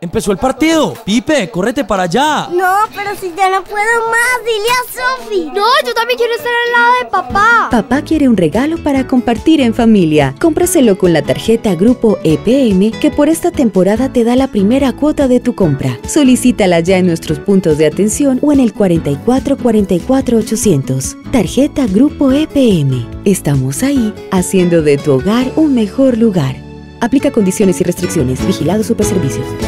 Empezó el partido. Pipe, córrete para allá. No, pero si ya no puedo más, dile a Sofi. No, yo también quiero estar al lado de papá. Papá quiere un regalo para compartir en familia. Cómpraselo con la tarjeta Grupo EPM, que por esta temporada te da la primera cuota de tu compra. Solicítala ya en nuestros puntos de atención o en el 44 44 800. Tarjeta Grupo EPM. Estamos ahí, haciendo de tu hogar un mejor lugar. Aplica condiciones y restricciones. Vigilado Superservicios.